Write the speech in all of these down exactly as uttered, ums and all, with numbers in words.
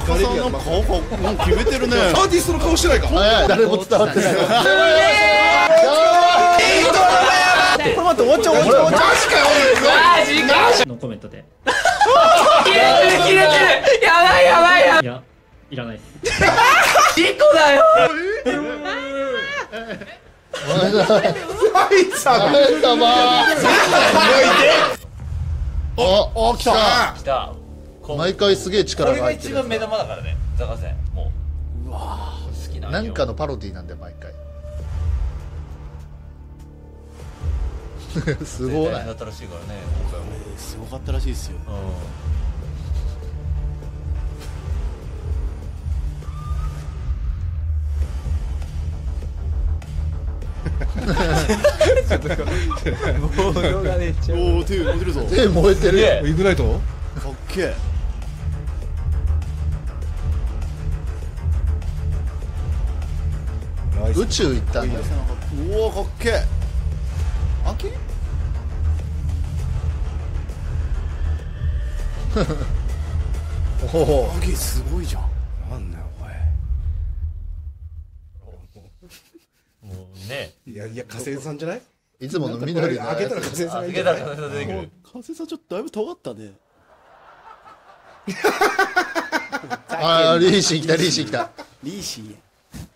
カさんの顔がもう決めてるね。 アーティストの顔してないか。 誰も伝わってない。これ待って終わっちゃう終わっちゃう終わっちゃう。 マジかのコメントで切れてる切れてる。やばいやばいやばい。いやいらないです。事故だよ。 おお来た来た。 毎回すげえ力が入ってる。 これが一番目玉だからね、ザカセン。もううわ好きななんかのパロディなんだよ毎回。すごいだったらしいからね、今回もすごかったらしいですよ。 ボードがめっちゃおお手燃えてるぞ。 手燃えてる。 イグナイト。 かっけえ。 宇宙行ったんだよ。 おおかっけえ。秋？ おお秋すごいじゃん。なんだよもうね。 いやいや、加瀬さんじゃない。 いつもの緑の開けたら加瀬さん。 開けたら加瀬さん出てくる。 加瀬さんちょっとだいぶ尖ったね。 ああリーシー来たリーシー来た。 リーシー。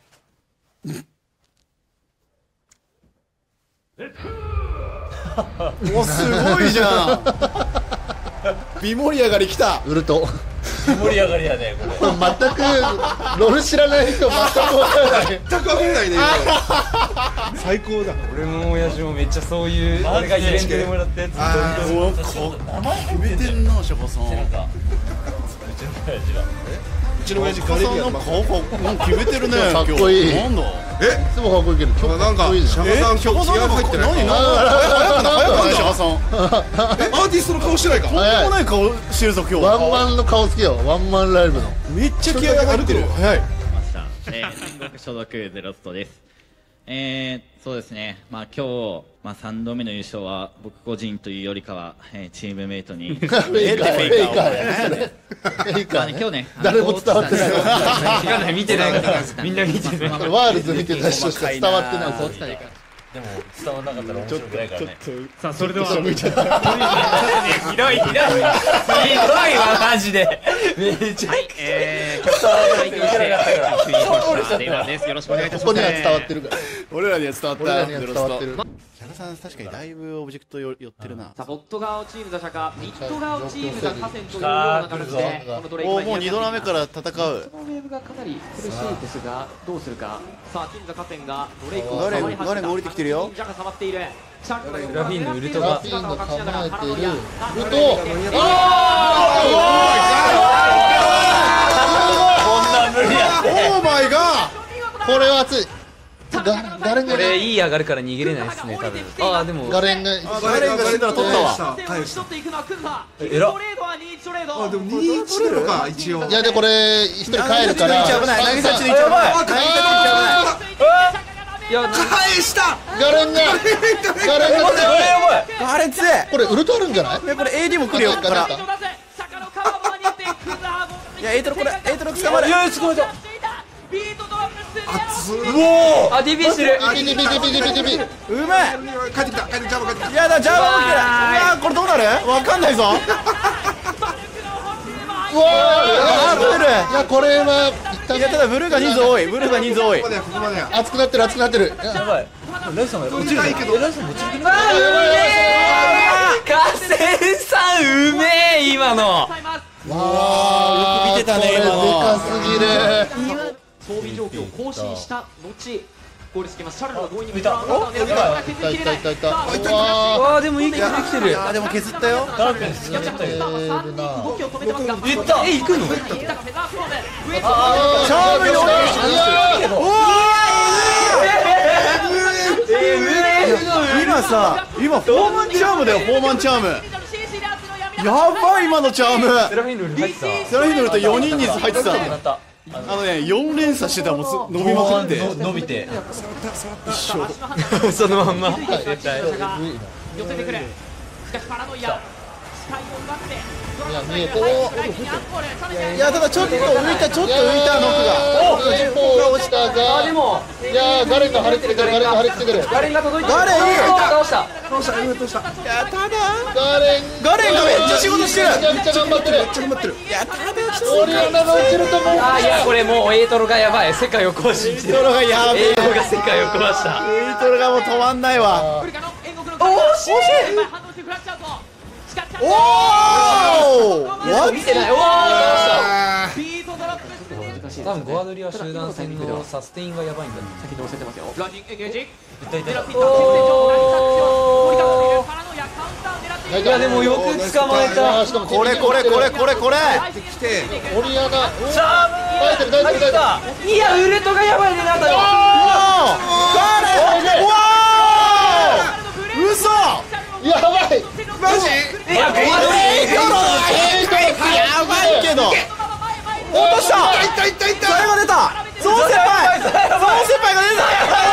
おすごいじゃん。美盛り上がりきた。 ウルト。 盛り上がりやねこれ。 これ全くロール知らない人全く分からない。 全く分からないね。最高だ。 俺の親父もめっちゃそういう俺がイベントでもらったやつ。 おお名前決めてんなシャバさん。うちの親父は。 うちの親父ガレリアの顔がもう決めてるね。 かっこいい。 なんだ。 え、 いつもかっこいいけど今日かっこいいじゃん。 シャバさん今日気合入ってない。 何何早くない早くないシャバさん。 アーティストの顔してないか。 とんでもない顔してるぞ今日。 ワンマンの顔好きよ。ワンマンライブの。 めっちゃ気合が入ってる。 早い。 ました。えー、戦国所属ゼロストです。えー、そうですね。まあ今日まあ三度目の優勝は僕個人というよりかは、えー、チームメイトに。 フェイカーフェイカーフェイカーね。 今日ね誰も伝わってない。 違うね見てないからみんな見てない。 ワールズ見てた人しか伝わってない。 でも伝わらなかったら面白くないからね。 さあそれでは。 ひどいひどいひどいひどいわマジで。めっちゃ。ええ。伝わらないけど知らなかったから。ではです。よろしくお願いいたします。 ここには伝わってるから。 俺らには伝わった。 俺らには伝わってる。 シャバさん確かにだいぶオブジェクト寄ってるな。 さあボット側をチーム打者かミッド側をチームが河川というような形でこのドレイクおおもうにドラ目から戦う。 このウェーブがかなり苦しいですがどうするか。さあチームザ河川がドレイクを触り始めた。 ガレンが降りてきてるよ。 ジャが触っている。 グラフィーンのウルトが。 ラフィーンが構えている。ウルト。 こんな無理や。 オーマイガー。これは熱い。ガレンが。 これいい上がるから逃げれないですね多分。ああでも。 ガレンが。 ガレンが死んだら取ったわ。 えら。 あでもにいちなのか一応。 いやでこれ一人帰るから。 危ない。投げさちの位置危ない。投げさちの位置危ない。 いや返した。 ガレンが。ガレンが。 ガレン強い。 これウルトあるんじゃない？ これ エーディー も来るよここから。いやエイトロこれエイトロ捕まる。 いやすごいぞ。 熱い。 おお。あディビしてる。 ビビビビビビビビビ。 うまい。 帰ってきた。帰ってきた。帰ってきた。 いやだジャーマンも来てる。うわこれどうなる？わかんないぞ。 うわあーブルー。 いやこれは一いやただブルーが人数多い。ブルーが人数多い。 ここでここまでや。 熱くなってる熱くなってる。 やばい。ライスさんが落ちる。 ないけど。 ライスさん落ちるけど。あうめえ。河川さんうめえ今の。 わあよく見てたね今の。 でかすぎる。 装備状況を更新した後ゴールつけます。シャルルが強引にいた。お削りいきれない。 たいたいた。 わあでもいいことできてる。 あでも削ったよ。 ダークです。 やっぱりさんにん動きを止めてますが。 いったえ行くの。 いったかフェザースローで上とチャームに降りてきた。おお。今さ今フォーマンチャームだよフォーマンチャーム。やばい今のチャーム。 セラフィンルール入ってた。 セラフィンルールとよにんに入ってた。 なった。 あのねよん連鎖してたもん伸びまくって伸びて一緒。 そのまんま。 寄せてくる。しかしパラノイア。 いや見えてる。 いやただちょっと浮いたちょっと浮いたノックがお一方落ちたが、いやガレンが張り付けてる、ガレンが張り付けてる。 ガレンが届いてる。 ガレンいいよ倒した。 倒した倒したいやただガレンガレンがめっちゃ仕事してるめちゃくちゃ頑張ってる。 めっちゃ頑張ってる。 いやただオリアナが落ちると思う。 あーいやこれもうエイトロがやばい。世界を壊しエイトロがやべえエイトロが世界を壊した。 エイトロがもう止まんないわおー惜しい。 おおわ見てない。おーあ難しい。 多分ゴアドリは集団戦のサステインがやばいんだね。 先に乗せてますよ。ランニングエンゲージ。 痛い痛い痛い。 いいやでもよく捕まえた。 これこれこれこれこれ来てオリアナチャーム耐えてる耐えてる耐えてる。 いやウルトがやばいねなんだよ。 ガレンうわー嘘やばい。 マジいやゴアドリエイトロエイトロやばいけど落とした痛い痛い痛い痛い。 最後出たゾウ先輩ゾウ先輩が出た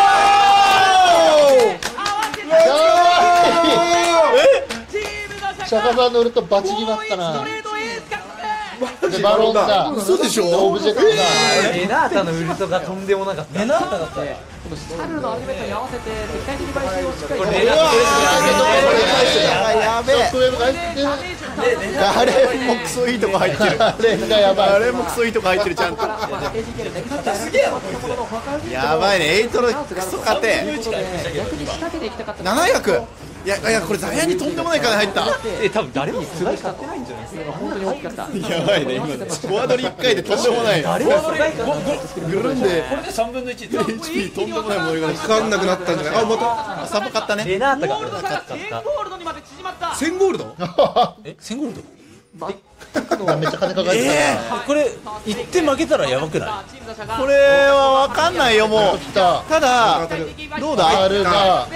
やばい。シャカさんのウルトバチ決まったな。でバロンだ。 嘘でしょ。 オブジェクトだ。 レナータのウルトがとんでもなかった。レナータだった。 このシャルのアルティメットに合わせて敵対的買収をしっかりと。 レナータやべえショックウェーブが入ってる。 ガレンもクソいいとこ入ってるガレンがやばい。 ガレンもクソいいとこ入ってるちゃんとやばいねエイトロクソ勝て逆に仕掛けていきたかった。 ななひゃくいやいやこれザヤにとんでもない金入ったえ多分誰も素材買ってないんじゃないですか。 本当に大きかった。 やばいね今ゴアドリいっかいでとんでもない誰が素材買ったぐるんでこれでさんぶんのいち。 エイチピー とんでもないものが分かんなくなったんじゃない。あまたサポ買ったねレナータが勝った。 せんゴールド。 えせんゴールド。 めっちゃ金かかってこれいって負けたらやばくない。 これは分かんないよもうた。来た。 ただどうだあるが。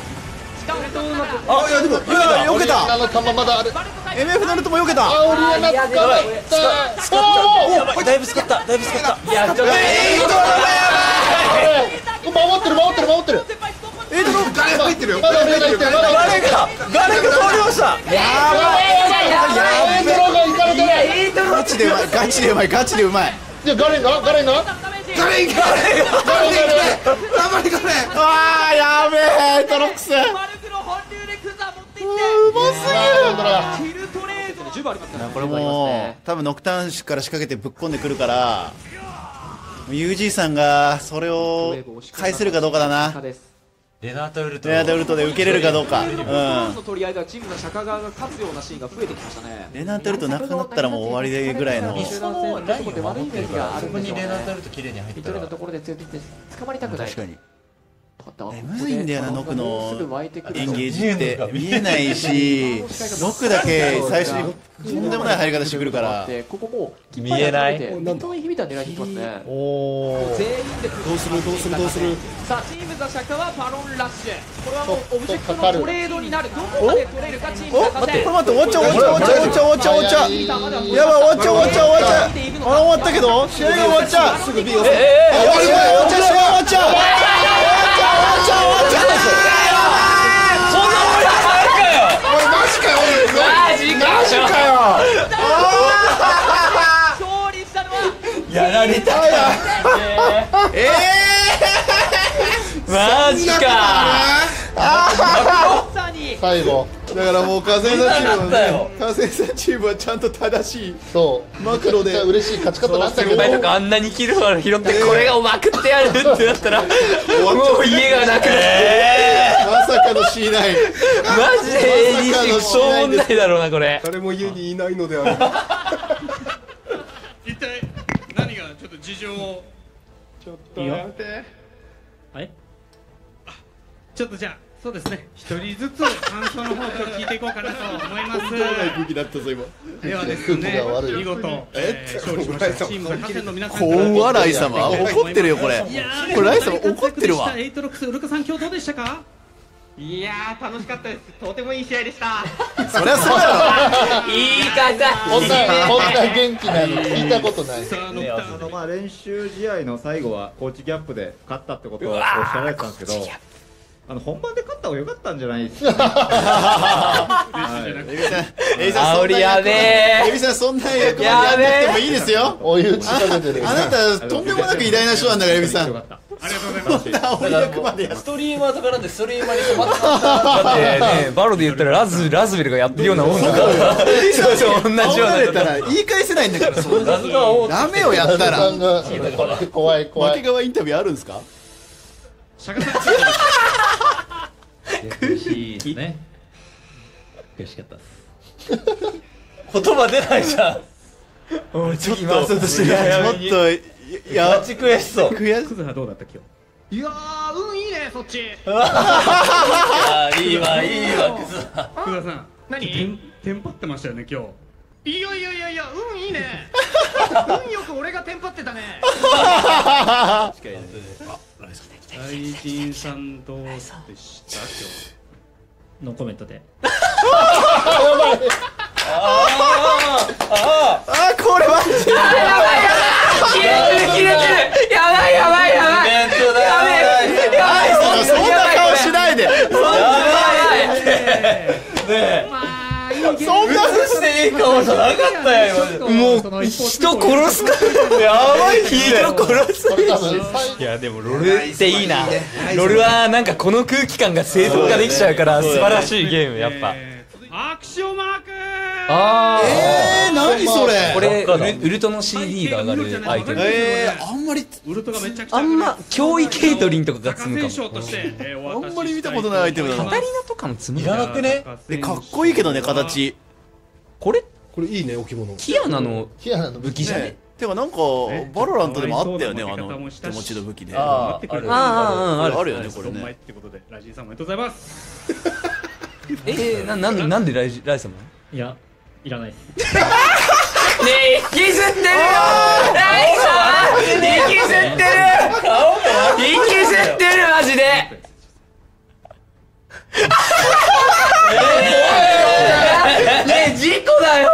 あいやでもいや避けたあの球まだある。 エムエフ ナルトも避けたあオリアナ使った。そう。 だいぶ使っただいぶ使った。 いやちょっとエイトロ守ってる守ってる守ってる。 エイトロガレン入ってるよ。 まだ入ってる。まだガレンがガレンが通りましたやばいエイトロが行かれてる。 ガチでうまいガチでうまいガチでうまいいやガレンがガレンがガレンガレンガレンガレンガレンガレン。 あーやべえエイトロックスうますぎるじゅうばんありますから。 これもう多分ノクターンから仕掛けてぶっ込んでくるからユージー さんがそれを返せるかどうかだなレナータウルト。 レナータウルトで受けれるかどうかうんの取り合いではチームの釈迦側が勝つようなシーンが増えてきましたね。 レナータウルトなくなったらもう終わりでぐらいの集団戦のところで悪いイメージがあるそこにんでしょうね。 レナータウルト綺麗に入ったら一人のところで強くて捕まりたくない。 確かにただむずいんだよなノクのすぐ湧いてくるエンゲージって見えないしノクだけ最初にとんでもない入り方してくるからここもう見えない本当に響いた狙いにいきますね。 おお。 全員でどうするどうするどうする。 さあチームザシャカはパロンラッシュ。これはもうオブジェクトのトレードになる。どこまで取れるかチームおザ待ってこれカ待って終わっちゃう終わっちゃう終わっちゃう終わっちゃう終わっちゃうやばい終わっちゃう終わっちゃう終わっちゃうあれ終わったけど試合が終わっちゃうすぐ B を終わっちゃう終わっちゃう試合終わっちゃう終わっちゃう終わっちゃう終わっちゃう終わっちゃうマジかよ。 マジかマジかよ勝利したのはやられた。 えマジか。 さに最後。 ーだからもう風さんチームはね風さんチームはちゃんと正しいそう。 マクロでめっちゃ嬉しい勝ち方なんだけど。 先輩とかあんなにキルを拾ってこれがまくってやるってなったらもう家がなくなってまさかの シーナインマジで エーディーシー そうもんないだろうなこれ。 誰も家にいないのである。 一体何がちょっと事情をちょっとやめてはいあちょっとじゃあそうですね一人ずつ感想の方ちょっと聞いていこうかなと思います空気だったぞ今ではですね空気が悪い見事、えー、勝利しましたチームの河川の皆さんこんわライ様怒ってるよこれいやーこれライ様怒ってるわエイトロックスウルカさん今日どうでしたか。いやー楽しかったですとてもいい試合でしたそりゃそうや言い方こんなこんな元気なの聞いたことない。 さあノクターンそのまあ練習試合の最後はコーチギャップで勝ったってことをおっしゃられてたんですけど、 あの本番で勝った方が良かったんじゃないですか。 エビさん、エビさん、 煽りやべえ。 エビさん、そんな役までやんなくてもいいですよ。 追い打ちかけてる。 あなた、とんでもなく偉大な人なんだから、エビさん。 ありがとうございます。 そんな煽り役までやストリーマーとかなんでストリーマーに染まってた。だってね、バロで言ったらラズラズベルがやってるようなもんだから。そうそう、同じような。 煽られたら言い返せないんだから、そんな。ダメよ、やったら。 怖い怖い。 負け側インタビューあるんですか？ 釈迦さん悔しいですね。悔しかったです。 言葉出ないじゃん。俺ちょっと回そうとしてる。 ちょっと、いや、 マジ悔しそう。 悔しクズはどうだった今日？いやー、うんいいねそっち。 あーいいわいいわクズは。 福田さん、何？テンパってましたよね今日。いやいやいやいや、うんいいね。うんよく俺がテンパってたね。大臣さんどうでした今日？ ノーコメントで。 ああ、これマジで。 切れてる切れてる。やばいやばいやばい。やべえやばい。 そんな顔しないで。 やばい。ねえ。そんなふしていい顔じゃなかったよ今。もう人殺すか。やばい人殺す。いやでもロールっていいな。ロールはなんかこの空気感が生存ができちゃうから素晴らしいゲームやっぱ。 アクションマーク。 ああ。 えー、何それ。 これウルトの シーディー が上がるアイテム。 えー、あんまりウルトがめちゃくちゃあんま脅威ケイトリンとかが積むかも。 あんまり見たことないアイテムだな。 カタリナとかも積むいらなくね。 え、かっこいいけどね、形。 これこれいいね、置物。 キアナのキアナの武器じゃね。 てかなんかバロラントでもあったよね、あの手持ちの武器で。 あああるあるあるよね、これね。 ってことでライジンさんおめでとうございます。 えー、な、なんで、なんでライジ、ライ様？ いや、いらないです。 ねえ、引きずってるよライ様引きずってる引きずってるマジでねえ、事故だよ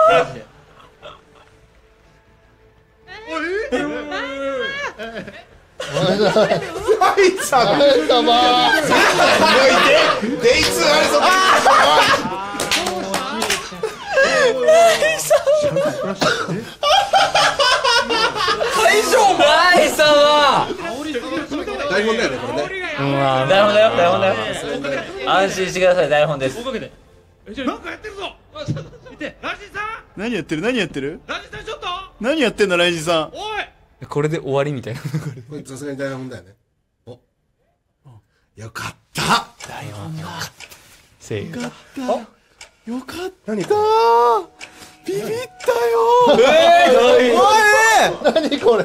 様デイツーあれそこ。 大丈夫？ライ様台本だよねこれね。 台本だよ台本だよ安心してください台本です。 なんかやってるぞ。見てライジンさん。 何やってる何やってるライジンさんちょっと。 何やってんのライジンさん。 おい。 これで終わりみたいな。 これさすがに台本だよね。お、よかった。 台本よかった。せいか。 よかった何こビビったよえー、 おい何これ。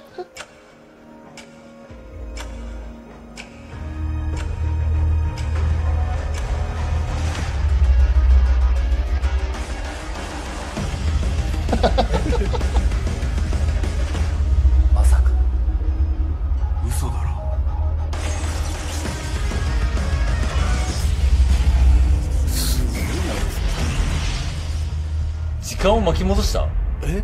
まさか嘘だろ。 時間を巻き戻した。 え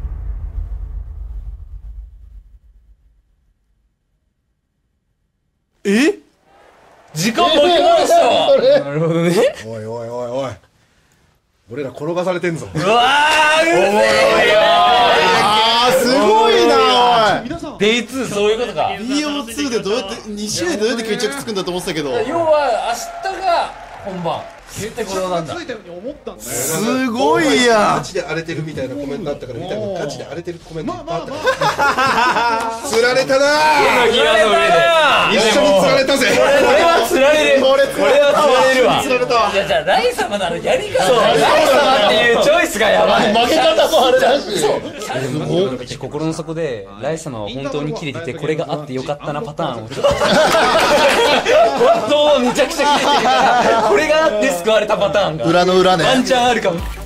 え時間巻き戻したわ。なるほどね。 おいおいおいおい。俺ら転がされてんぞ。 うわー、うぜえよあーすごいなおい。 デイツーそういうことか。 ディーオーツー でどうやってに種類どうやって決着つくんだと思ってたけど、 要は明日が本番ってことなんだ。 ついたように思ったんだよ。 すごいやん。 ガチで荒れてるみたいなコメントあったから見たけど、ガチで荒れてるコメントいっぱいあったから。釣られたなー。 今の上で一緒に釣られたぜ。 これは釣られる。 これこれは釣られるわ。 釣られたわ。 いやじゃあライ様ならやり方そうライ様っていうチョイスがやばい。 負け方もあれだし。 心の底でライ様は本当にキレててこれがあってよかったなパターンをちょっと本当めちゃくちゃキレてるからこれがあって救われたパターンが裏の裏ね。 ワンチャンあるかも。